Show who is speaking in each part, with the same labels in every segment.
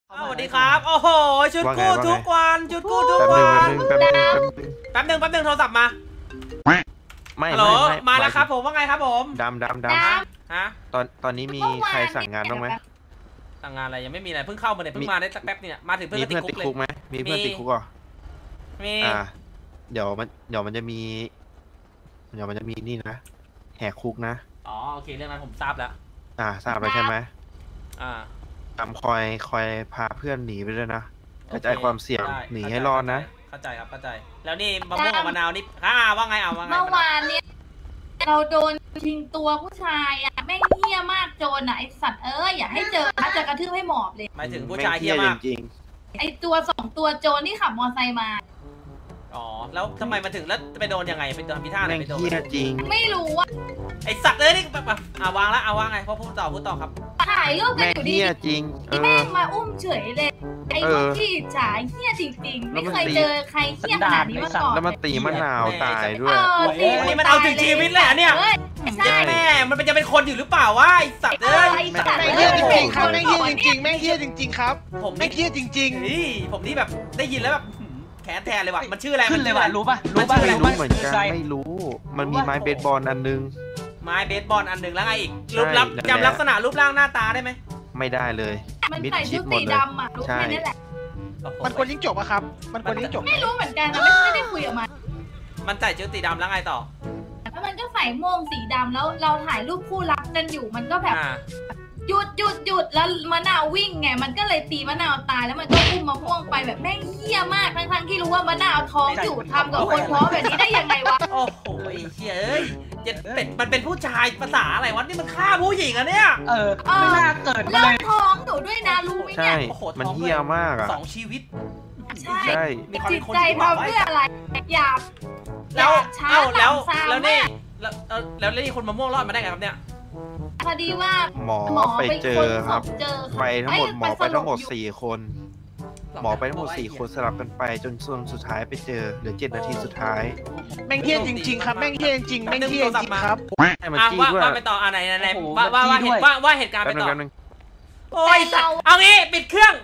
Speaker 1: สวัสดีครับโอ้โหชุดกู้ทุกวันชุดกู้ทุกวันแป๊บนึงโทรศัพท์มา
Speaker 2: ไม่
Speaker 1: ฮัลโหลมาแล้วครับผมว่าไงครับผม
Speaker 2: ดำ
Speaker 1: ฮะ
Speaker 2: ตอนนี้มีใครสั่งงานบ้างไหม
Speaker 1: สั่งงานอะไรยังไม่มีอะไรเพิ่งเข้ามาเนี่ยเพิ่งมาได้สักแป๊บเนี่ยมาถึงเพื่อนติดคุกเลย
Speaker 2: ไหมมีเพื่อนติดคุกอ่ะ
Speaker 1: มี
Speaker 2: เดี๋ยวมันจะมีนี่นะแหกคุกนะ
Speaker 1: อ๋อโอเคเรื่องนั้นผมทราบแล้ว
Speaker 2: ทราบแล้วใช่ไหมคอยพาเพื่อนหนีไปด้วยนะกระจายความเสี่ยงหนีให้รอดนะ
Speaker 1: เข้าใจครับเข้าใจแล้วนี่มะม่วงกับมะนาวนี่ว่าไงว่าไง
Speaker 3: เมื่อวานเนี่ยเราโดนชิงตัวผู้ชายแม่งเหี้ยมากโจรไอสัตว์อย่าให้เจอนะจะกระทืบให้หมอบเลย
Speaker 1: หมายถึงผู้ชายเหี้ยมาก
Speaker 2: จริง
Speaker 3: ไอตัว2ตัวโจรที่ขับมอไซค์มา
Speaker 1: อ๋อแล้วทำไมมาถึงแล้วไปโดนยังไงไปโดนพิธาอะไรไปโดน
Speaker 2: จริง
Speaker 3: ไม่รู้ว่า
Speaker 1: ไอสัตว์นี่แบบวางแล้วว่าไงเพราะพูดต่อครับ
Speaker 3: ถ่ายรูปกันอยู่ดี
Speaker 2: จริง
Speaker 3: แม่งมาอุ้มเฉยเลยไอ้พวกที่ฉายเหี้ยจริงๆไม่เคยเจอใครเหี้ยขนาดนี้มาก่อน
Speaker 2: แล้วมันตีมะนาวตายด้วย
Speaker 1: วันนี้มันเอาถึงชีวิตเลยเนี่ยใช่แม่มันจะเป็นคนอยู่หรือเปล่าวะไอสัตว์
Speaker 4: แม่งเหี้ยจริงๆครับแม่งเหี้ยจริงๆแม่งเหี้ยจริงๆครับผมแม่งเหี้ยจริง
Speaker 1: ๆผมนี่แบบได้ยินแล้วแบบแขนแทนเลยว่ะมันชื่ออะไร
Speaker 5: ขึ้นเลยว่ะรู้ป่ะ
Speaker 2: ไม่รู้เหมือนกันไม่รู้มันมีไม้เบสบอลอันนึง
Speaker 1: ไม้เบสบอลอันหนึ่งแล้วไงอีกจำลักษณะรูปร่างหน้าตาได้ไหม
Speaker 2: ไม่ได้เลย
Speaker 3: มันใส่ชุดสีดำรู้แค่นี้แหละ
Speaker 4: มันควรยิ่งจบอะครับมันควรยิ่งจบ
Speaker 3: ไม่รู้เหมือนกันไม่ได้คุยออกมา
Speaker 1: มันใส่ชุดสีดำแล้วไงต่อ
Speaker 3: แล้วมันก็ใส่โม่งสีดำแล้วเราถ่ายรูปคู่รักกันอยู่มันก็แบบหยุดแล้วมะนาววิ่งไงมันก็เลยตีมะนาวตายแล้วมันก็อุ้มมะม่วงไปแบบแม่งเหี้ยมากทั้งที่รู้ว่ามะนาวท้องอยู่ทำกับคนท้องแบบนี้ได้ยังไงวะ
Speaker 1: โอ้โหไอ้เหี้ยเป็ดมันเป็นผู้ชายภาษาอะไรวะนี่มันฆ่าผู้หญิงอะเนี่ย
Speaker 5: ไม่น่าเกิด
Speaker 3: เลยท้องหนูด้วยนะรู้ไหมเนี่ย
Speaker 2: โอ้โหมันเหี้ยมากอะ
Speaker 1: 2 ชีวิต
Speaker 3: ใช่จิตใจทำเพื่ออะไรอย่าช้า
Speaker 1: แล้วนี่แล้วคนมะม่วงรอดมาได้ไงครับเนี่ย
Speaker 3: พอดีว่า
Speaker 2: หมอไปเจอครับไปทั้งหมดหมอไปทั้งหมด4 คนหมอไปทั้งหมด4 คนสลับกันไปจนส่วนสุดท้ายไปเจอเหลือ7 นาทีสุดท้าย
Speaker 4: แม่งเหี้ยจริงๆครับแม่งเหี้ยจริงแม่งเหี้ยจริงครับ
Speaker 1: ว่าไปต่อไหนว่าเหตุการณ์ไปต่อโอ้ยสัตว์เอางี้ปิดเครื่อง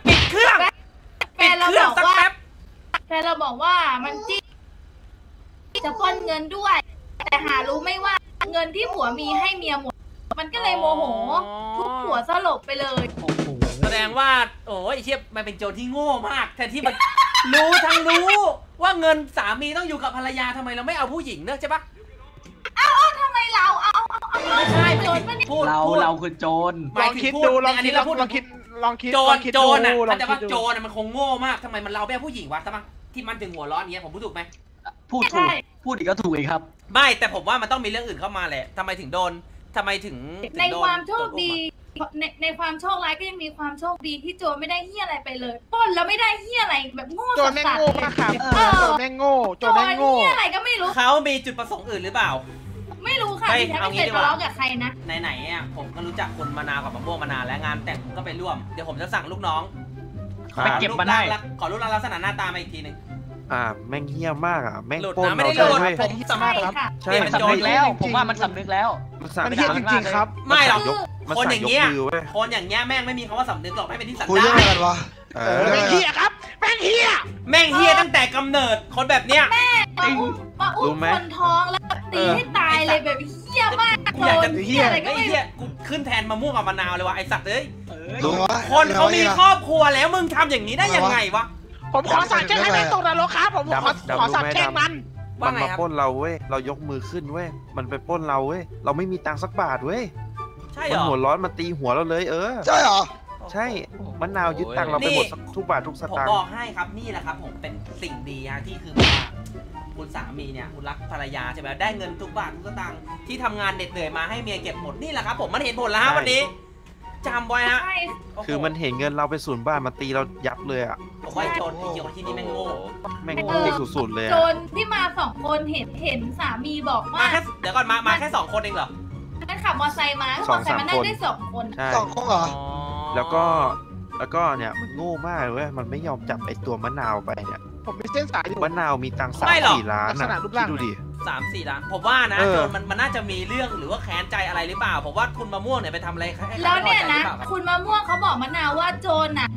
Speaker 1: สักแป๊บ
Speaker 3: แฟนเราบอกว่ามันจี้จะป้นเงินด้วยแต่หารู้ไม่ว่าเงินที่ผัวมีให้เมียหมดมันก็เลยโมโหทุบหัวสลบไปเลย
Speaker 1: แสดงว่าโอ้ยเทียบมันเป็นโจรที่โง่มากแทนที่มันรู้ว่าเงินสามีต้องอยู่กับภรรยาทำไมเราไม่เอาผู้หญิงเนอะใช่ปะ
Speaker 3: เอาทำไมเราเอา
Speaker 1: ไม่ใช่พูด
Speaker 5: เราคือโจร
Speaker 4: ลองคิดดูอันนี้เราพูดลองคิด
Speaker 1: โจรน่ะถ้าจะว่าโจรน่ะมันคงโง่มากทำไมมันเราไม่เอาผู้หญิงวะใช่ปะที่มันถึงหัวร้อนเงี้ยผมพูดถูกไหม
Speaker 5: พูดถูกพูดอีกก็ถูกเองครับ
Speaker 1: ไม่แต่ผมว่ามันต้องมีเรื่องอื่นเข้ามาแหละทำไมถึงโดน
Speaker 3: ในความโชคดีในความโชคร้ายก็ยังมีความโชคดีที่โจรไม่ได้เหี้ยอะไรไปเลยปล้นแล้วไม่ได้เหี้ยอะไรแบบโง่
Speaker 4: โจรแม่งโง่มากครับโจรแม่งโง่โจรแม่งโง่
Speaker 3: เหี้ยอะไรก็ไม่รู้
Speaker 1: เขามีจุดประสงค์อื่นหรือเปล่า
Speaker 3: ไม่รู้ค่ะที่ไม่เคยทะเลาะกับใครนะ
Speaker 1: ไหนอ่ะผมก็รู้จักคนมะนาวกับมะม่วงมานานและงานแต่งผมก็ไปร่วมเดี๋ยวผมจะสั่งลูกน้อง
Speaker 5: ไปเก็บมาได้
Speaker 1: ขอรูปร่างลักษณะหน้าตามาอีกทีนึง
Speaker 2: แม่งเหี้ยมากแม่ง
Speaker 1: โป้ไม่ได้โหลดผม
Speaker 3: สำนึกครับ
Speaker 5: ใช่มันสำนึกแล้วผมว่ามันสำนึกแล้ว
Speaker 4: มันเหี้ยจริงๆครับ
Speaker 1: ไม่หรอกคนอย่างเงี้ยแม่งไม่มีคำว่าสำนึกหรอกไม่เป็นที่สันดาน
Speaker 4: คุยเรื่องอะไรวะแม่งเหี้ยครับแม่งเหี้ย
Speaker 1: ตั้งแต่กำเนิดคนแบบเนี้ย
Speaker 3: แม่มาอุ้มคนท้องแล้วตีให้ตายเลยแบบเหี้ยมาก
Speaker 1: กูอยากจะเหี้ยอะไรก็ไม่เหี้ยกูขึ้นแทนมะม่วงกับมะนาวเลยว่ะไอสัตว์คนเขามีครอบครัวแล้วมึงทำอย่างนี้ได้ยังไงวะ
Speaker 4: ผมขอสั่งแช่งให้แม่งตกนรกครับผมขอสั่งแช่งมัน
Speaker 2: มาปล้นเราเว้ยเรายกมือขึ้นเว้ยมันไปปล้นเราเว้ยเราไม่มีตังค์สักบาทเว้ย
Speaker 1: ใช่เหรอ
Speaker 2: มันหัวร้อนมาตีหัวเราเลย
Speaker 4: ใช่เหรอ
Speaker 2: ใช่มะนาวยึดตังค์เราไปหมดทุกบาททุกสตางค์
Speaker 1: ผมบอกให้ครับนี่แหละครับผมเป็นสิ่งดีฮะที่คือว่าคุณสามีเนี่ยคุณรักภรรยาใช่ไหมได้เงินทุกบาททุกสตางค์ที่ทำงานเหน็ดเหนื่อยมาให้เมียเก็บหมดนี่แหละครับผมมันเห็นผลแล้วฮะวันนี้จำไว้ฮะ
Speaker 2: คือมันเห็นเงินเราไปสูญบ้านมาตีเรายับเลยอ่ะ
Speaker 1: ผมว่าโจรที่นี่แม่งโง่
Speaker 2: สุดๆเลย
Speaker 3: โจรที่มา2 คนเห็นสามีบอกว่า
Speaker 1: เดี๋ยวก่อนมาแค่2 คนเองเหรอ
Speaker 3: นั่นขับมอเตอร์ไซค์มามันนั่งได้2 คน
Speaker 4: 2 คนเหรอ
Speaker 2: แล้วก็เนี่ยมันโง่มากเลยเว้ยมันไม่ยอมจับไอตัวมะนาวไปเนี่ย
Speaker 4: ผมมีเส้นสายอยู่
Speaker 2: มะนาวมีตังค์3-4 ล้านนะดูดิ
Speaker 1: 3-4 ล้านผมว่านะโจรมันน่าจะมีเรื่องหรือว่าแค้นใจอะไรหรือเปล่าผมว่าคุณมะม่วงเนี่ยไปทำอะไร
Speaker 3: แล้วเนี่ยนะคุณมะม่วงเขาบอกมะนาวว่าโจรน่ะ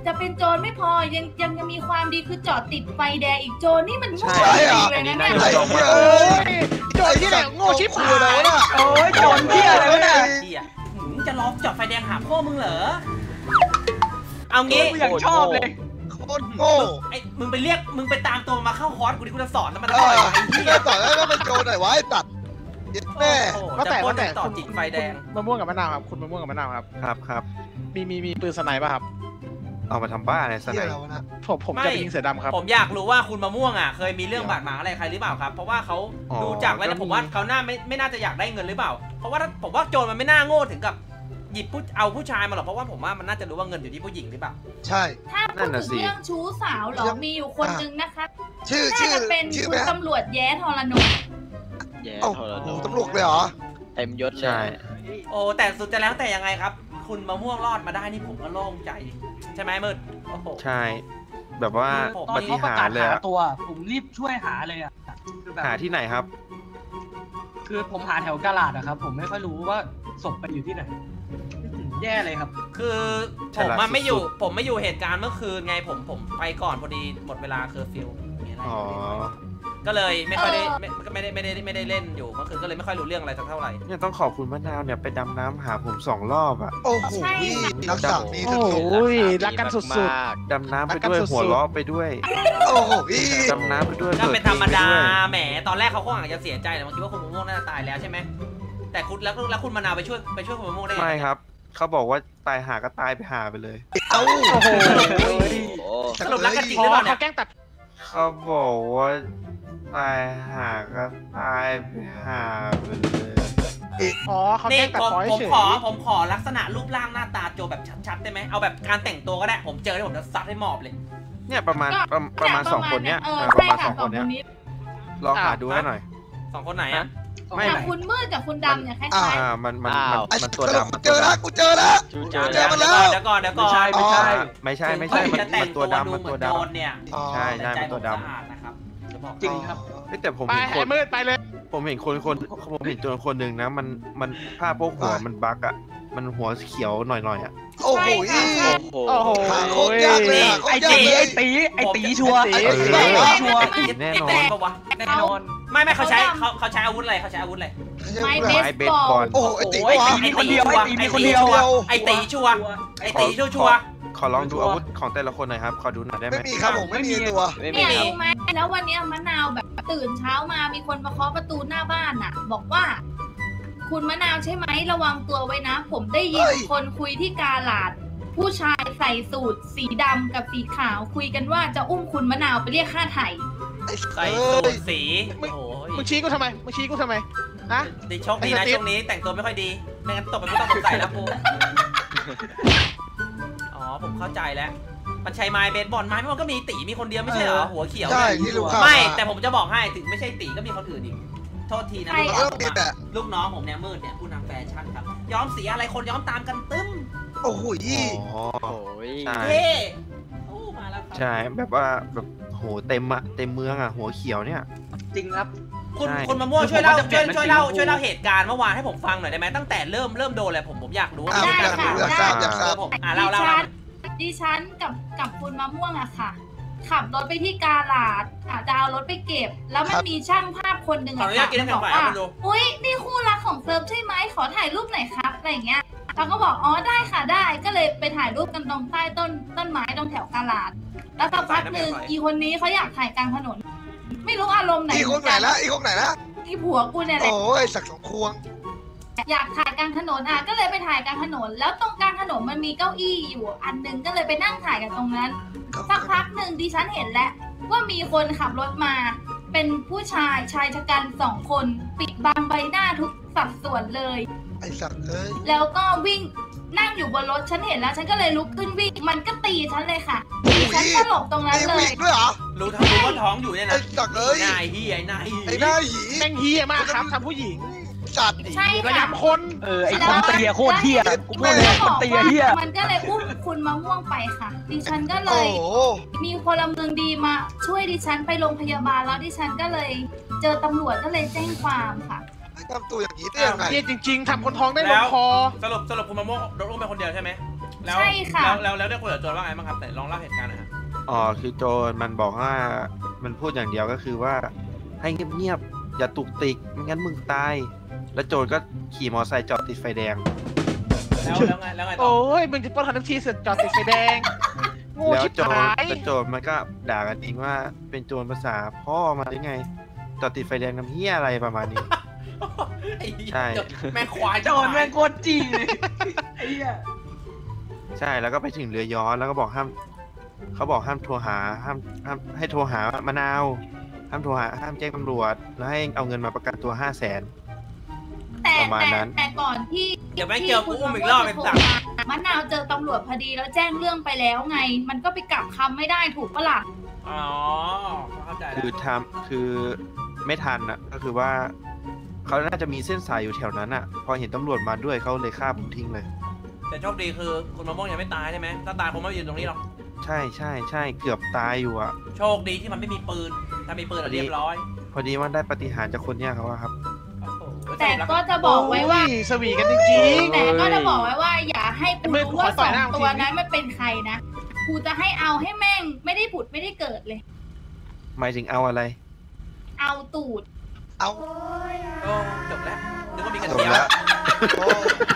Speaker 3: จะเป็นโจรไม่พอยังมีความดีคือจอดติดไฟแดงอีกโจรนี่มันโง่
Speaker 2: ใช่
Speaker 3: จริงเลยนะเนี่ย
Speaker 4: โจรที่ไหนโง่ชิบหายเลยนะ
Speaker 5: โอ้ยโจรเที่ยอะไรวะเนี่ย
Speaker 1: เหี้ยมึงจะล็อกจอดไฟแดงหาพ่อมึงเหรอเอางี้
Speaker 5: กูอย่างชอบเลย
Speaker 4: โคตรโง่
Speaker 1: ไอ้มึงไปตามตัวมาเข้าคอร์สกูดิกูจะสอนมัน
Speaker 4: เอ
Speaker 1: ได้
Speaker 4: อ
Speaker 1: ไอ้เหี้ย
Speaker 4: แม่ต่อแล้วก็เป็นโจรหน่อยวะไอ้ตัดเย็ดแม่
Speaker 1: โอ้โห
Speaker 6: ว่าแต่
Speaker 1: จะปล้น
Speaker 6: ว่าแต่
Speaker 1: ต่อจิกไฟแดง
Speaker 6: มะม่วงกับมะนาวครับคุณมะม่วงกับมะนาวครับ
Speaker 2: ครับ
Speaker 6: มีปืนสไนป์ป่ะครับ
Speaker 2: เอามาทำบ้าอะไรส
Speaker 4: เหี้
Speaker 2: นาย
Speaker 4: แล้วนะ
Speaker 6: ผมจะไปยิงเสือดำครับ
Speaker 1: ผมอยากรู้ว่าคุณมะม่วงอ่ะเคยมีเรื่องบาดหมางอะไรใครหรือเปล่าครับเพราะว่าเขาดูจากแล้วผมว่าเขาไม่น่าจะอยากได้เงินหรือเปล่าเพราะว่าผมว่าโจรมันไม่น่าโง่ถึงกับหยิบเอาผู้ชายมาหรอกเพราะว่าผมว่ามันน่าจะรู้ว่าเงินอยู่ที่ผู้หญิงหรือเปล่า
Speaker 4: ใช่
Speaker 3: ถ้าพูดถึงเรื่องชู้สาวเหรอมีอยู่คนนึงนะคะ
Speaker 4: ชื่อ
Speaker 3: น่าจะเป็น
Speaker 4: ชื่อ
Speaker 3: คุ
Speaker 4: ไหม
Speaker 3: ณตำรวจแย้ทรนง
Speaker 4: โอ้โหตำรวจเลยเหรอ
Speaker 7: เต็มยศเล
Speaker 2: ใช่
Speaker 7: ย
Speaker 1: โอ้แต่สุดจะแล้วแต่ยังไงครับ คุณมะม่วงรอดมาได้นี่ผมก็โล่งใจใช่ไหมมืดโอ้โห
Speaker 2: ใช่ แบบว่า
Speaker 5: ตอ
Speaker 2: ป
Speaker 5: น
Speaker 2: ฏิ
Speaker 5: เขาประ
Speaker 2: หาร
Speaker 5: กาศ
Speaker 2: ย์เลย
Speaker 5: หา
Speaker 2: อะ
Speaker 5: ตัว ผมรีบช่วยหาเลยอ่ะคือแบบ
Speaker 2: หาที่ไหนครับ
Speaker 5: คือผมหาแถวกาลาดอะครับ ผมไม่ค่อยรู้ว่าศพไปอยู่ที่ไหนแย่เลยครับ
Speaker 1: คือผมมาไม่อยู่เหตุการณ์เมื่อคืนไงผมไปก่อนพอดีหมดเวลาเคอร์ฟิวมีอะไร
Speaker 2: อ๋อ
Speaker 1: ก็เลยไม่ค่อยได้ไม่ได้เล่นอยู่เมื่อคืนก็เลยไม่ค่อยรู้เรื่องอะไรสักเท่าไหร่
Speaker 2: เนี่ยต้องขอบคุณมะนาวเนี่ยไปดำน้ำหาผม2 รอบอะ
Speaker 4: โอ้โหรักษามี
Speaker 6: โอ้
Speaker 4: สุด
Speaker 6: โหรักกันสุด
Speaker 2: ดำน้ำไปด้วยหัวเราะไปด้วย
Speaker 4: ๆโอ้โหพี่
Speaker 2: ดำน้ำไปด้วย
Speaker 1: ก็เป็นธรรมดา
Speaker 2: เปิเพลงไปด้วย
Speaker 1: แหมตอนแรกเขาก็อาจจะเสียใจแต่ผมคิดว่าคุณมะม่วงน่าจะตายแล้วใช่ไหมแต่คุณแล้วคุณมะนาวไปช่วยคุณมะม่วงได้ไง
Speaker 2: ไม่ครับ เขาบอกว่าตายหาก็ตายไปหาไปเลย
Speaker 4: เอ้า
Speaker 6: ๆ โอ้โห
Speaker 7: โอ้
Speaker 1: สรุปรักกันจริง
Speaker 6: เพ
Speaker 1: หรือ
Speaker 6: ราะ
Speaker 1: เป
Speaker 6: ว่า
Speaker 1: ล่าเนี่ย
Speaker 6: เขาแกล้งตัด
Speaker 2: เขาบอกว่าตายหาก็ตายไปหาไปเลย
Speaker 6: อ๋อเขาแก
Speaker 1: นี่
Speaker 6: ล้งตัดพอย
Speaker 1: ผม
Speaker 6: เฉย
Speaker 1: ผมขอลักษณะรูปร่างหน้าตาโจแบบชัดๆได้ไหมเอาแบบการแต่งตัวก็ได้ผมเจอที่ผมจะซัดให้หมอบเลย
Speaker 2: เนี่ยประมาณ2 คนเนี้ย
Speaker 3: ใช่
Speaker 2: ประมาณ
Speaker 3: ค่ะ
Speaker 2: 2 คนเนี้ย
Speaker 3: นี้
Speaker 2: ลองหาดูให้หน่อย
Speaker 1: 2 คนไหนอ่ะ
Speaker 2: ไม่
Speaker 3: กับคุณมืดกับคุณดำเนี่ยคล้าย
Speaker 2: มันตัวดำ
Speaker 4: เจอแล้วกูเจอแล้ว
Speaker 1: เดี๋ยว
Speaker 4: เจอมาแล้ว
Speaker 1: เดี๋ยวก่อน
Speaker 5: ไม่ใช่ไม่ใช่
Speaker 2: ไม่ใช่
Speaker 1: ถึง
Speaker 2: มัน
Speaker 1: จะแต่ง
Speaker 2: ตัวดำ
Speaker 1: ดู
Speaker 2: มัน
Speaker 1: เห
Speaker 2: ตัว
Speaker 1: อ
Speaker 2: ด
Speaker 1: โจรเนี่ย
Speaker 2: ใช่
Speaker 1: แต่ใจ
Speaker 2: มัน
Speaker 1: ผ
Speaker 2: ตัว
Speaker 1: ม
Speaker 2: ดำ
Speaker 1: สะอาดนะครับจะบอก
Speaker 5: จริงครับ
Speaker 2: แต่ผม
Speaker 6: ไป
Speaker 2: เห็นค
Speaker 6: ไอ้
Speaker 2: น
Speaker 6: มืดไปเลย
Speaker 2: ผมเห็นโจรคนหนึ่งนะมันผ้าโพกหัวมันบั๊กอ่ะมันหัวเขียวหน่อยอ่ะ
Speaker 4: โอ้โห
Speaker 7: โอ้โห
Speaker 4: หาโคตรยากเลย
Speaker 5: ไอ้ตีชัวร์
Speaker 4: ไอ้
Speaker 2: เออ
Speaker 5: ชัวร์
Speaker 2: แน่นอน
Speaker 1: แน่ปะวะ
Speaker 5: แน่นอน
Speaker 1: ไม่เขาใช้อาวุธอะไรเขาใช้อาวุธอะไร
Speaker 3: ๆไม้
Speaker 2: ไม้เบสบอล
Speaker 4: โอ้โหไอ้ตี
Speaker 1: โอ้ย
Speaker 4: วะ
Speaker 5: มีคนเดียวไอ้ตีมีคนเดียว
Speaker 1: ไอ้ตีชัวร์ไอ้ตีชัวร์
Speaker 2: ขอลองดูอาวุธของแต่ละคนหน่อยครับ ขอดูหน่อยได้ไหม
Speaker 4: ไม่มีครับผมไม่มีตัว
Speaker 7: ไม่มี
Speaker 3: เนี่ย
Speaker 7: ครับ
Speaker 3: รู้ไหมแล้ววันเนี้ยมะนาวแบบตื่นเช้ามามีคนมาเคาะประตูหน้าบ้านน่ะ บอกว่า คุณมะนาวใช่ไหมระวังตัวไว้นะ ผมได้ยินคนคุยที่กาลาด ผู้ชายใส่สูทสีดำกับสีขาว คุยกันว่าจะอุ้มคุณมะนาวไปเรียกค่าไถ่
Speaker 1: ใส่สูทสีโอ้โห
Speaker 6: มึงชี้กูทำไมฮะ
Speaker 1: ดีโชคดีนะช่วงนี้แต่งตัวไม่ค่อยดีไม่งั้นตกเป็นผู้ต้องสงสัยแล้วกูอ๋อผมเข้าใจแล้วมันใช้ไม้เบสบอลไม้มันก็มีตีมีคนเดียวไม่ใช่เหรอหัวเขียว
Speaker 4: ใช่ที่ลูกค้า
Speaker 1: ไม่แต่ผมจะบอกให้ถึงไม่ใช่ตีก็มีคนอื่นอีกโทษทีนะ
Speaker 3: ใคร
Speaker 4: มัน
Speaker 3: อะ
Speaker 4: ก็มีแต่
Speaker 1: ลูกน้องผมเนี่ยมืดเนี่ยผู้นำแฟชั่นครับย้อมสีอะไรคนย้อมตามกันตึ้ม
Speaker 4: โอ้โห
Speaker 2: อ๋อ
Speaker 7: โอ้ย
Speaker 2: ใช่
Speaker 1: เท่โอ้มาแล้วครับ
Speaker 2: ใช่แบบว่าแบบโหเต็มเมืองอ่ะหัวเขียวเนี่ย
Speaker 5: จริงครับ
Speaker 1: คุณ
Speaker 2: ใช่
Speaker 1: คุณมะม่วงช่วยเล่า
Speaker 5: ผมว่าจะเปลี่ยนเป็น
Speaker 1: ช่วยเล่า
Speaker 5: สีชมพู
Speaker 1: ช่วยเล่าเหตุการณ์เมื่อวานให้ผมฟังหน่อยได้ไหมตั้งแต่เริ่มโดนเลยผมอยากรู้ว่า
Speaker 3: ได้
Speaker 1: เหตุการณ์
Speaker 3: ค่ะ
Speaker 1: มัน
Speaker 3: ได้
Speaker 4: อยากทราบ
Speaker 1: ผมเล่า
Speaker 3: ดิฉันกับคุณมะม่วงอะค่ะ ขับรถไปที่กาลาดจะเอารถไปเก็บ แล้วมันมีช่างภาพคนหนึ่ง
Speaker 1: ขอ
Speaker 3: อะ
Speaker 1: อนุญา
Speaker 3: ค่ะ
Speaker 1: ตกินน้ำแข็
Speaker 3: บ
Speaker 1: ง
Speaker 3: อก
Speaker 1: ใส่
Speaker 3: ว่า
Speaker 1: มาดู
Speaker 3: อุ้ยนี่คู่รักของเซิร์ฟใช่ไหมขอถ่ายรูปหน่อยครับอะไรอย่างเงี้ยเราก็บอกอ๋อได้ค่ะได้ก็เลยไปถ่ายรูปกันตรงใต้ต้นไม้ตรงแถวกาลาด แล้วสักพักหนึ่งอีคนนี้เขาอยากถ่ายกลางถนน ไม่รู้อารมณ์ไหน
Speaker 4: อีกคนไหนละอีกคนไหนละ
Speaker 3: อีผัวกูเนี่ยแหละ
Speaker 4: โอ้ยสักสองควง
Speaker 3: อยากถ่ายกลางถนนก็เลยไปถ่ายกลางถนน แล้วตรงกลางถนนมันมีเก้าอี้อยู่อันหนึงก็เลยไปนั่งถ่ายกันตรงนั้น สักพักหนึ่งดิฉันเห็นแล้วว่ามีคนขับรถมา เป็นผู้ชายชะกัน2 คนปิดบังใบหน้าทุกสัดส่วนเลย
Speaker 4: ไอ้สัตว์เอ้ย
Speaker 3: แล้วก็วิ่งนั่งอยู่บนรถฉันเห็นแล้วฉันก็เลยลุกขึ้นวิ่งมันก็ตีฉันเลยค่ะดิฉันสลบตรงนั้น
Speaker 4: ไอ้
Speaker 3: เล
Speaker 4: วิ
Speaker 3: ย
Speaker 4: กด้วยเหรอ
Speaker 1: รู้ว่าท้องอยู่เนี่ย
Speaker 4: ไอ้
Speaker 1: นะ
Speaker 4: สัตว์เอ้ย
Speaker 1: นายเฮียนาย
Speaker 4: ไอ้หน้าหี
Speaker 6: แม่งเฮียมากครับทำผู้หญิง
Speaker 4: สัตว์
Speaker 3: ใช่
Speaker 6: ระ
Speaker 3: ค่ะ
Speaker 6: ยำคน
Speaker 5: ไอ้คนเตียโคตรเที่ยกูพูดเลยคนเตียเที่ย
Speaker 3: มันก็เลยอุ้มคุณมะม่วงไปค่ะ ดิฉันก็เล
Speaker 4: โอ้
Speaker 3: ย
Speaker 4: โห
Speaker 3: มีพลเมืองดีมาช่วยดิฉันไปโรงพยาบาลแล้วดิฉันก็เลยเจอตำรวจก็เลยแจ้งความค่ะ
Speaker 4: ไอ้ทำตัวอย่างนี้ได้ยังไง
Speaker 6: เฮียจริง ๆทำคนท้องได้ลงคอ
Speaker 1: สรุปคุณมะม่วงโดนอุ้มไปคนเดียวใช่ไหมแล้ว
Speaker 3: ใช่ค่ะ
Speaker 1: แล้วได้คุยกับโจรว่าไงบ้างครับแต่ลองเล่าเหตุการณ์หน่อยครับ
Speaker 2: อ๋อคือโจรมันบอกว่ามันพูดอย่างเดียวก็คือว่าให้เงียบๆอย่าตุกติกไม่งั้นมึงตายแล้วโจรก็ขี่มอเตอร์ไซค์จอดติดไฟแดง
Speaker 1: แล้วไงต่อ
Speaker 6: โอ้ยมึงจะปล้นคันทุกทีเสร็จจอดติดไฟแดงโง่
Speaker 2: แล้ว
Speaker 6: ชิบ
Speaker 2: โจร
Speaker 6: หาย
Speaker 2: แล้วโจรมันก็ด่ากันเองว่าเป็นโจรภาษาพ่อมาได้ไงจอดติดไฟแดงน้ำเหี้ยอะไรประมาณนี้
Speaker 1: ไอ้เหี้ย
Speaker 2: ใช่
Speaker 1: แม่งควาย
Speaker 5: โจรแม่งโคตรจีเลยไอ้เหี้ย
Speaker 2: ใช่แล้วก็ไปถึงเรือย้อนแล้วก็บอกห้ามเขาบอกห้ามโทรหาห้ามให้โทรหามะนาวห้ามโทรหาห้ามแจ้งตำรวจแล้วให้เอาเงินมาประกันตัว 500,000
Speaker 3: แต่
Speaker 2: ประมาณนั้น
Speaker 3: แต่ก่อนที่
Speaker 1: เดี๋ยวแม่งเจอกูอุ้มอีกรอบเป็นสัตว์
Speaker 3: มะนาวเจอตำรวจพอดีแล้วแจ้งเรื่องไปแล้วไง มันก็ไปกลับคำไม่ได้ถูกปะล่ะ
Speaker 1: อ๋อเข้าใจ
Speaker 2: คือ
Speaker 1: แล้ว
Speaker 2: คือไม่ทันอ่ะก็คือว่าเขาน่าจะมีเส้นสายอยู่แถวนั้นอ่ะ พอเห็นตำรวจมาด้วยเขาเลยฆ่าผมทิ้งเลย
Speaker 1: แต่โชคดีคือคุณมะม่วงยังไม่ตายใช่ไหมถ้าตายคงไม่มายืนตรงนี้หรอก
Speaker 2: ใช่เกือบตายอยู่อ่ะ
Speaker 1: โชคดีที่มันไม่มีปืนถ้ามีปืนอะเรียบร้อย
Speaker 2: พอดีว่าได้ปาฏิหารย์จากคนเนี้ยเขาอะครับ
Speaker 1: โอ้โห
Speaker 3: แต่ก็จะบอกไว้ว่า
Speaker 6: โยสวีกันจริง
Speaker 3: แต่ก็จะบอกไว้ว่าอย่าให้กู
Speaker 6: ไม่
Speaker 3: รู้ว่า
Speaker 6: ขอ
Speaker 3: ส
Speaker 6: ต่
Speaker 3: อ
Speaker 6: อย
Speaker 3: ง
Speaker 6: หน้า
Speaker 3: ตัว
Speaker 6: ทีนี้
Speaker 3: นั้นมันเป็นใครนะกูจะให้เอาให้แม่งไม่ได้ผุดไม่ได้เกิดเลย
Speaker 2: หมายถึงเอาอะไร
Speaker 3: เอาตูด
Speaker 4: เอา
Speaker 1: โอ้จบแล้วนึกว่ามีกัน
Speaker 2: จบ
Speaker 1: เดียว
Speaker 2: แล้ว
Speaker 4: โอ้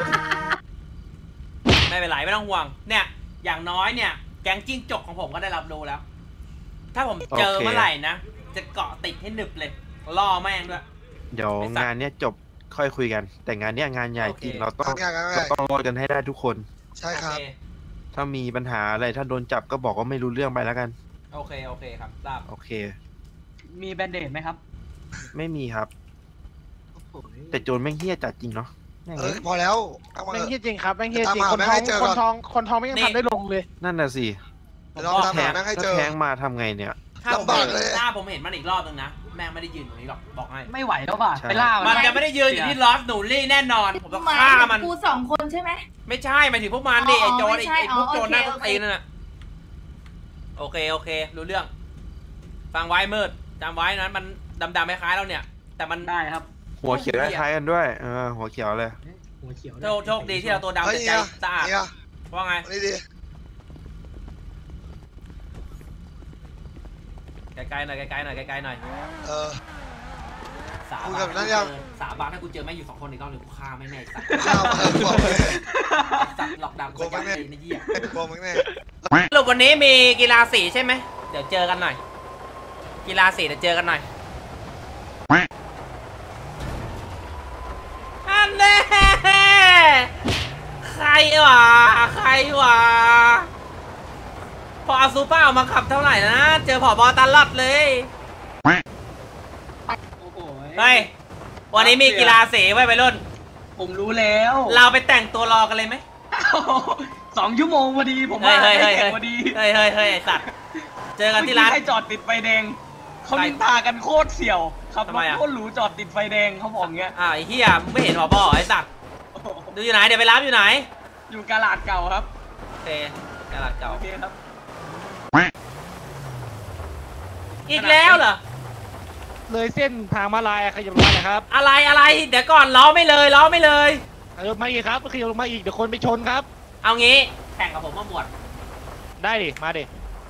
Speaker 1: ไม่เป็นไรไม่ต้องห่วงเนี่ยอย่างน้อยเนี่ยแก๊งจิ้งจกของผมก็ได้รับรู้แล้ว ถ้าผมเจอเมื่อไหร่นะจะเกาะติดให้หนึบเลยล่อแม่งด้วย
Speaker 2: เดี๋ยวงานเนี้ยจบค่อยคุยกัน แต่งานเนี้ยงานใหญ่จริง
Speaker 1: โอเค
Speaker 2: เราต้อง
Speaker 4: ง่าย
Speaker 2: เราต้องรอดกันให้ได้ทุกคน
Speaker 4: ใช่ครับ
Speaker 1: โอเค
Speaker 2: ถ้ามีปัญหาอะไรถ้าโดนจับก็บอกว่าไม่รู้เรื่องไปแล้วกัน
Speaker 1: โอเคครับทราบ
Speaker 2: โอเค
Speaker 5: มีแบนเดดไหมครับ
Speaker 2: ไม่มีครับ แต่โจรแม่งเฮี้ยจัดจริงเนาะแม่ง
Speaker 4: เอ
Speaker 2: เอ้
Speaker 4: อย พอแล้วเอามา
Speaker 6: แม่ง
Speaker 4: เถ
Speaker 6: เฮี้ย
Speaker 4: อะ
Speaker 6: จริงครับแม่งเฮี้ยจริง
Speaker 4: ตามหา
Speaker 6: คน
Speaker 4: แม่ง
Speaker 6: ท้อง
Speaker 4: ให้เจอก่อน
Speaker 6: คนท้องไม่ยังทำได้ลงเลย
Speaker 2: นั่นน่ะสิ
Speaker 4: เดี๋ยวเราตาม
Speaker 2: แท
Speaker 4: หาง แม่งให้
Speaker 2: ถ้า
Speaker 4: เจอ
Speaker 2: แทงมาทำไงเนี่ย
Speaker 1: ถ้าผม
Speaker 4: ลำบากเลย
Speaker 1: ถ้าผมเห็นมันอีกรอบนึงนะแม่งไม่ได้ยืนตรงนี้หรอกบอกให้
Speaker 5: ไม่ไหวแล้วป่ะ
Speaker 2: ใช่
Speaker 5: ไปล่า
Speaker 1: มั
Speaker 5: มัน
Speaker 1: จะไม่ได้ยืนอยู่ที่ลอสหนูลี่แน่นอนผมต้อง
Speaker 3: หมาย
Speaker 1: ฆ่า
Speaker 3: ถึ
Speaker 1: มัน
Speaker 3: งกูสองคนใช่ไหม
Speaker 1: ไม่ใช่หมายถึงพวกมันดิ
Speaker 3: อ๋อ
Speaker 1: ไอ้โจร
Speaker 3: ไม่
Speaker 1: ไอ้
Speaker 3: ใช่
Speaker 1: พวกโจรหน้า
Speaker 3: อ๋
Speaker 1: ต้
Speaker 3: อน โอเค
Speaker 1: ตีนนั่นน่ะโอเครู้เรื่อง ฟังไว้มืดจำไว้นั้นมันดำๆคล้ายๆเราเนี่ย แต่มัน
Speaker 5: ได้ครับ
Speaker 2: หัวเขียวคล้ายๆกันด้วยหัวเขียวเลย
Speaker 5: หัวเขียว
Speaker 1: โชคดีที่เราตัวดำ
Speaker 4: เฮ้ย
Speaker 1: แต่ใจ
Speaker 4: เนี่ย
Speaker 1: สะอาด
Speaker 4: เนี่ย
Speaker 1: ว่าไง
Speaker 4: นี่ดิ
Speaker 1: ไกลๆหน่อยไกลๆหน่อย
Speaker 4: เออ
Speaker 1: สา
Speaker 4: คุย
Speaker 1: บา
Speaker 4: กับ
Speaker 1: น
Speaker 4: นั่นยัง
Speaker 1: สาบานถ้ากูเจอแม่งอยู่2 คนอีกรอบหนึ่งกูฆ่าไม่งแน่สัตว์
Speaker 4: ข้าวมาบอกเลย
Speaker 1: สัตว์หลอกดำ
Speaker 4: กลัว
Speaker 1: ยั
Speaker 4: ไม่
Speaker 1: ด
Speaker 4: แน่
Speaker 1: ตีนในเหี้ย
Speaker 4: กลัวมึงแน่
Speaker 1: สรุปวันนี้มีกีฬาสีใช่ไหมเดี๋ยวเจอกันหน่อย กีฬาสีเดี๋ยวเจอกันหน่อยอันแน่ใครวะพอเอาซูเปอร์เอามาขับเท่าไหร่นะ เจอผอบอตลอดเลย
Speaker 5: โอ้โห
Speaker 1: เฮ้ย วันนี้มีกีฬาสีไว้ไปรุ่น
Speaker 5: ผมรู้แล้ว
Speaker 1: เราไปแต่งตัวรอกันเลยไหม
Speaker 5: 2 ชั่วโมงพอดีผม
Speaker 1: เฮ้
Speaker 5: ว่าย
Speaker 1: เฮ้ย
Speaker 5: ได้
Speaker 1: เฮ้ย
Speaker 5: แข่งพอดี
Speaker 1: เฮ้ยไอ้สัตว์ เจอกันที่ร้าน
Speaker 5: ให้จอดติดไฟแดงเขานินทากันโคตรเสี่ยวขับ
Speaker 1: ทำ
Speaker 5: ร
Speaker 1: ไม
Speaker 5: ถ
Speaker 1: อะ
Speaker 5: โคตรหรูจอดติดไฟแดงเขาบอกเงี้ย
Speaker 1: ไอ้เฮียมึงไม่เห็นผอบอไอ้สัตว์ ดูอยู่ไหน เดี๋ยวไปรับอยู่ไหน
Speaker 5: อยู่กาลาดเก่าครับ
Speaker 1: โอเคกระดาษเก่า
Speaker 5: โอเคครับ
Speaker 1: อีกแล้วเหรอ
Speaker 6: เลยเส้นทางมาลายขยับลงมาหน่อยครับ
Speaker 1: อะไร เดี๋ยวก่อนล้อไม่เลย
Speaker 6: มาอีกครับขยับลงมาอีกเดี๋ยวคนไปชนครับ
Speaker 1: เอางี้แข่งกับผมมาบวช
Speaker 6: ได้ดิมาดิ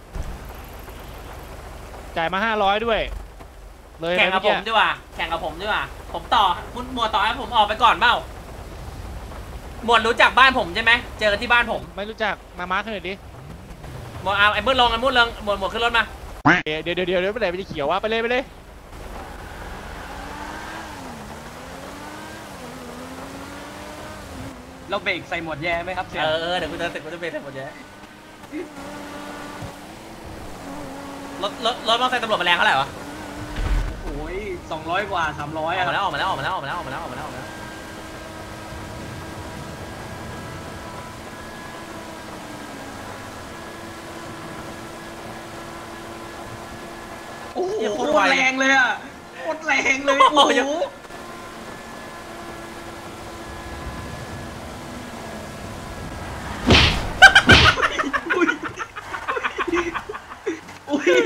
Speaker 6: จ่ายมา500ด้วย เลย
Speaker 1: แข่งกับ
Speaker 6: เมื่
Speaker 1: ผมดีกว่าผมต่อคุณหมวดต่อให้ผมออกไปก่อนเปล่าหมวดรู้จักบ้านผมใช่ไหมเจอกันที่บ้านผม
Speaker 6: ไม่รู้จักมามาร์คหน่อยดิ
Speaker 1: หมวดเอาไอ้มืดลงหมวดขึ้นรถมา
Speaker 6: เดี๋ยวไม่ได้ไปเขียววะไปเลย
Speaker 5: เราเบรกใส่หมวดแย่ไหมครับเสี่ย
Speaker 1: เดี๋ยวกูจะเสร็จกูจะเบรกหมดเลยรถมอเตอร์ไซค์ตำรวจมาแรงเท่าไหร่วะ
Speaker 5: โอ้ย200 กว่า 300
Speaker 1: ออ
Speaker 5: อะ
Speaker 1: ก
Speaker 5: ค
Speaker 1: มา
Speaker 5: รับ
Speaker 1: แล้วออกมาแล้ว
Speaker 5: โอ้โห
Speaker 1: โค
Speaker 5: โค
Speaker 1: ต
Speaker 5: ต
Speaker 1: รไว
Speaker 5: รแรงเลยอะโคตรแรงเลย
Speaker 1: โอ้
Speaker 5: โอ้
Speaker 1: โห
Speaker 5: โหอุ้ย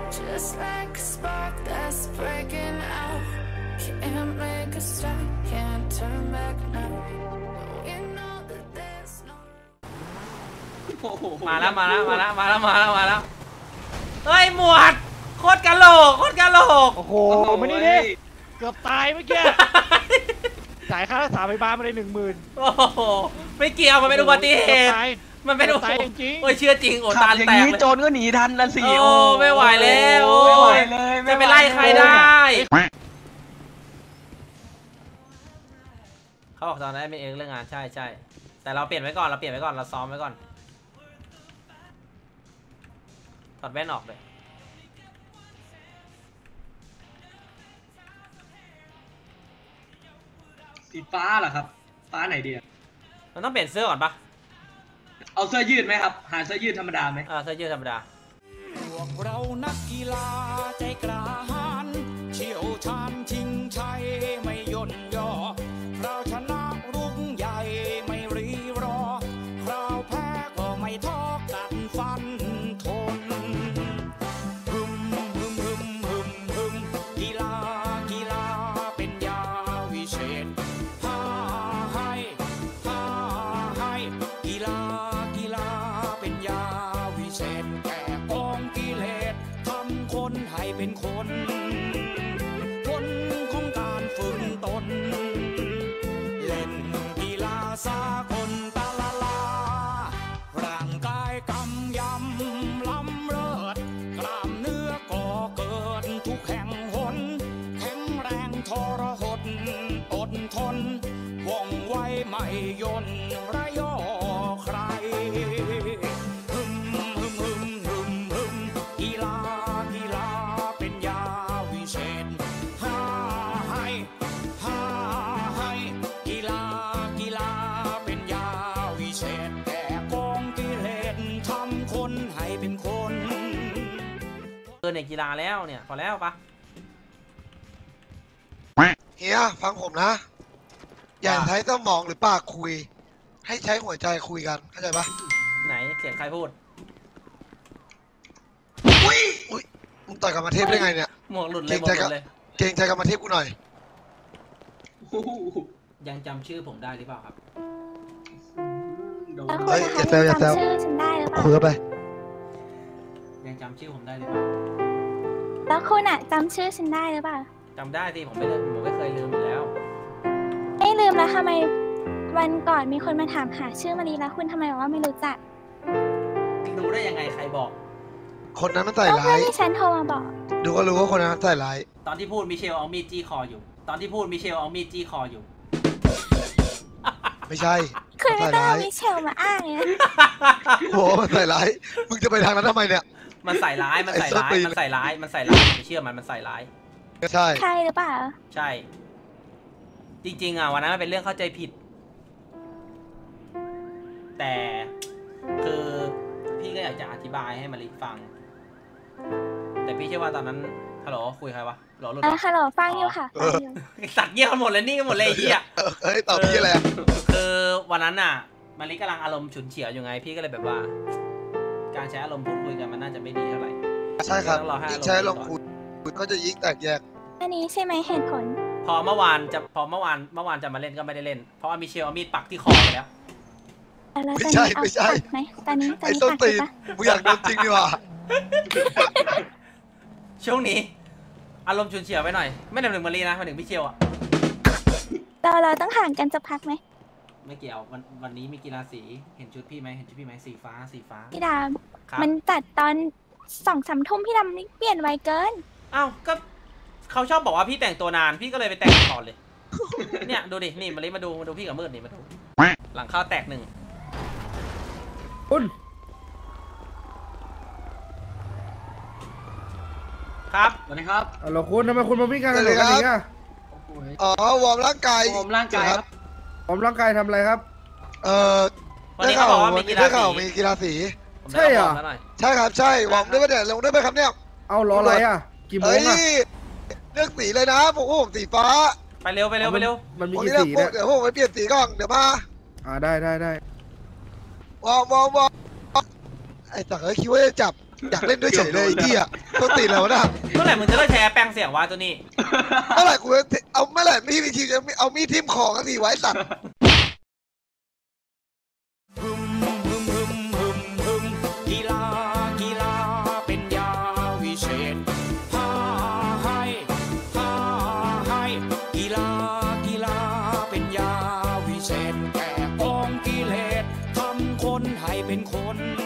Speaker 8: Just like a spark that's breaking out. Can't make a stop, can't turn back now. You know that there's no
Speaker 1: มาแล้วเฮ้ยหมวดโคตรกะโหลก
Speaker 6: โอ้โหไม่นี่ดิเกือบตายเมื่อกี้ จ่ายค่ารักษาพยาบาลมาเลย10,000
Speaker 1: โอ้โหไม่เกี่ยวมันเป็นอุบัติเหตุมันเป็นอุบัติเหตุจริงโอ้ยเชื่อจริงโอ้ตาแตกเลยโจรก็หนีทันละสิโอ้ไม่ไหวแล้วไม่ไหวเลยจะไปไล่ใครได้เขาบอกตอนนั้นเป็นเองเรื่องงานใช่แต่เราเปลี่ยนไว้ก่อนเราซ้อมไว้ก่อนถอดแว่นออกเลย
Speaker 5: สีฟ้าเหรอครับฟ้าไหนดีอะ
Speaker 1: มันต้องเปลี่ยนเสื้อก่อนปะ
Speaker 5: เอาเสื้อยืดไหมครับหาเสื้อยืดธรรมดาไหม
Speaker 1: เสื้อยืดธรรมดา
Speaker 9: พวกเรานักกีฬาใจกล้าหาญเชี่ยวชาญชิงชัยไม่ย่นย่อเราชนะรุ่งใหญ่ไม่รีรอเราแพ้ก็ไม่ท้อกัดฟันทนฮึมกีฬาเป็นยาวิเศษให้กีฬาเป็นยาวิเศษแก้กองกิเลสทำคนให้เป็นคนของการฝึกตนเล่นกีฬาสากลตะละลาร่างกายกำยำล้ำเลิศกล้ามเนื้อก่อเกิดทุกแห่งหนแข็งแรงทรหดอดทนว่องไวไม่ย่นระยอใครกีฬาเป็นยาวิเศษให้กีฬาเป็นยาวิเศษแก้กองกิเลสทำคนให้เป็นคน
Speaker 1: ในกีฬาแล้วเนี่ยพอแล้วปะ
Speaker 4: เฮียฟังผมนะ อย่าใช้สมองหรือปากคุย ให้ใช้หัวใจคุยกันเข้าใจปะ
Speaker 1: ไหนเสียงใครพูด
Speaker 4: อุ้ยมึงต่อยกับมาเทพได้ไงเนี่ย
Speaker 1: หมวกหลุดเลย
Speaker 4: เกรงใจกับมาเทพกูหน่อย
Speaker 1: ยังจำชื่อผมได้หรือเปล่าครับ
Speaker 4: เฮ้ยอย่าแซวคุยกันไป
Speaker 1: ยังจำชื่อผมได้หรือเปล่า
Speaker 3: แล้วคุณอะจำชื่อฉันได้หรือเปล่า
Speaker 1: จำได้สิผมไม่เคยลืมอยู่แล้ว
Speaker 3: ไม่ลืมแล้วทำไมวันก่อนมีคนมาถามหาชื่อมารีแล้วคุณทำไมบอกว่าไม่รู้จัก
Speaker 1: รู้ได้ยังไงใครบอก
Speaker 4: คนนั้นมันใส่ร้าย
Speaker 3: ที่ฉันโทรมาบอก
Speaker 4: ดูก็รู้ว่าคนนั้นใส่ร้าย
Speaker 1: ตอนที่พูดมิเชลเอามีดจี้คออยู่
Speaker 4: ไม่ใช่
Speaker 3: คือไม่ต้องเอามิเชลมาอ้างเนี่ย
Speaker 4: โอ้มันใส่ร้ายมึงจะไปทางนั้นทำไมเนี่ย
Speaker 1: มันใส่ร้ายไม่เชื่อมันใส่ร้าย
Speaker 4: ใช่
Speaker 3: ใช่หรือเปล่า
Speaker 1: ใช่จริงๆวันนั้นมันเป็นเรื่องเข้าใจผิดแต่คือพี่ก็อยากจะอธิบายให้มาริฟังแต่พี่เชื่อว่าตอนนั้นฮัลโหลคุยใครวะฮัลโหล
Speaker 3: ฮัลโหลฟังอยู่ค่ะ
Speaker 1: สัตว์เงียบกันหมดเลยนี่กันหมดเลยไอ้เหี้ย
Speaker 4: เฮ้ยตอบพี่อะไร
Speaker 1: คือวันนั้นน่ะมาริกำลังอารมณ์ฉุนเฉียวอยู่ไงพี่ก็เลยแบบว่าการใช้อารมณ์พูดคุยกันมันน่าจะไม่ดีเท่าไหร่
Speaker 4: ใช่ครับยิ่งใช้อารมณ์คุยก็จะยิ่งแตกแยก
Speaker 3: อันนี้ใช่ไหมเหตุผล
Speaker 1: พอเมื่อวานจะมาเล่นก็ไม่ได้เล่นเพราะว่ามิเชลเอามีดปักที่คอไปแล้ว
Speaker 4: ไม่ใช่
Speaker 3: ตอนนี้
Speaker 4: ไอ้ต้นตีนมึงอยากโดนจริงดีกว่า
Speaker 1: ช่วงนี้อารมณ์ฉุนเฉียวไปหน่อยไม่ได้ถึงมารีนะมาถึงมิเชลอะ
Speaker 3: เราต้องห่างกันจะพักไหม
Speaker 1: ไม่เกี่ยววันนี้มีกีฬาสีเห็นชุดพี่ไหมสีฟ้า
Speaker 3: พี่ดามมันจัดตอน2-3 ทุ่มพี่ดามนี่เปลี่ยนไวเกิน
Speaker 1: อ้าวก็เขาชอบบอกว่าพี่แต่งตัวนานพี่ก็เลยไปแต่งก่อนเลยเนี่ยดูดินี่มาลิมาดูพี่กับมืดนี่มาดูหลังข้าวแตก1คุณครับ
Speaker 5: สวัสดีครับ
Speaker 6: ฮัลโหลคุณทำไมคุณมาวิ่งกันอะไรกันเนี่ย
Speaker 4: อ๋อวอร์มร่างกาย
Speaker 5: ครับวอร์มร่างกาย
Speaker 6: ทำอะไรครับ
Speaker 1: วันนี้เขาบอกว่ามีกี
Speaker 4: ฬาสี
Speaker 6: ใช่เหรอ
Speaker 4: ใช่ครับใช่วอร์มได้ไหมเดี๋ยวลงได้ไหมครับเนี่ย
Speaker 6: เอารออะไรอ่ะกี่โมงอ่ะ
Speaker 4: เลือกสีเลยนะผมสีฟ้า
Speaker 1: ไปเร็ว
Speaker 6: มันมีกี่สีเนี่ย
Speaker 4: เดี๋ยวผมไปเปลี่ยนสีก่อนเดี๋ยวมา
Speaker 6: ได้
Speaker 4: วอร์มไอ้สักคิดว่าจะจับอยากเล่นด้วยเฉยเลยที่อ่ะต้องตีแล้วนะ
Speaker 1: เมื่อไหร่มึงจะได้แชร์แปลงเสียงวะตัวนี้
Speaker 4: เมื่อไหร่กูเอาเมื่อไหร่ไม่มีทีจะเอามีดทิ่มคอกันทีไว้สัตว์
Speaker 9: ฮึมฮึมฮึมฮึมฮึมกีฬากีฬาเป็นยาวิเศษพาให้กีฬากีฬาเป็นยาวิเศษแก้กองกิเลสทำคนให้เป็นคน